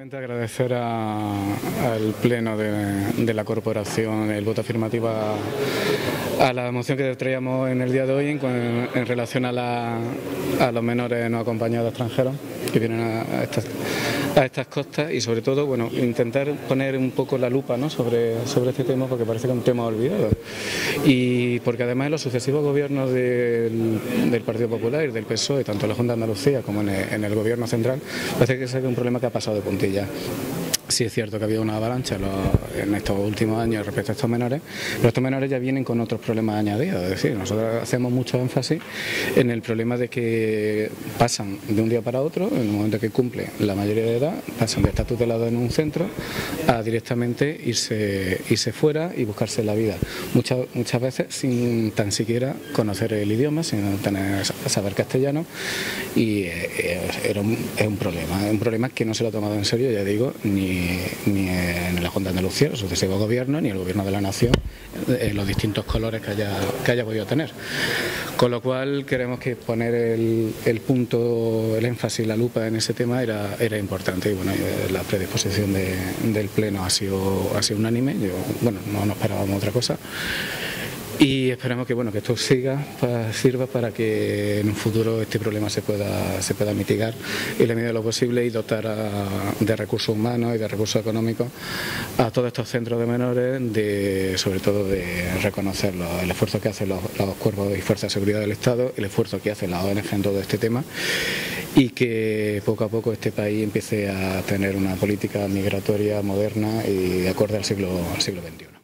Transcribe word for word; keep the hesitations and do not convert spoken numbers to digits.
Simplemente agradecer a, al Pleno de, de la Corporación el voto afirmativo a, a la moción que traíamos en el día de hoy en, en relación a, la, a los menores no acompañados extranjeros que vienen a, a, estas, a estas costas y sobre todo bueno intentar poner un poco la lupa, ¿no?, sobre, sobre este tema, porque parece que es un tema olvidado y porque además en los sucesivos gobiernos del, del Partido Popular y del P S O E, tanto en la Junta de Andalucía como en el, en el Gobierno central, parece que es un problema que ha pasado de puntilla. Sí es cierto que ha habido una avalancha en, los, en estos últimos años respecto a estos menores, pero estos menores ya vienen con otros problemas añadidos. Es decir, nosotros hacemos mucho énfasis en el problema de que pasan de un día para otro, en el momento que cumplen la mayoría de edad, pasan de estar tutelados en un centro a directamente irse, irse fuera y buscarse la vida. Muchas, muchas veces sin tan siquiera conocer el idioma, sin tener, saber castellano, y es un, es un problema, es un problema que no se lo ha tomado en serio, ya digo, ni ni en la Junta de Andalucía, los sucesivos gobiernos, ni el Gobierno de la Nación, en los distintos colores que haya, que haya podido tener. Con lo cual queremos que poner el, el punto, el énfasis, la lupa en ese tema era, era importante y bueno, la predisposición de, del Pleno ha sido, ha sido unánime. Yo, bueno, no nos esperábamos otra cosa. Y esperamos que bueno que esto siga, para, sirva para que en un futuro este problema se pueda se pueda mitigar en la medida de lo posible y dotar a, de recursos humanos y de recursos económicos a todos estos centros de menores, de sobre todo de reconocer los, el esfuerzo que hacen los, los cuerpos y fuerzas de seguridad del Estado, el esfuerzo que hacen las O N G en todo este tema y que poco a poco este país empiece a tener una política migratoria moderna y acorde al siglo, al siglo veintiuno.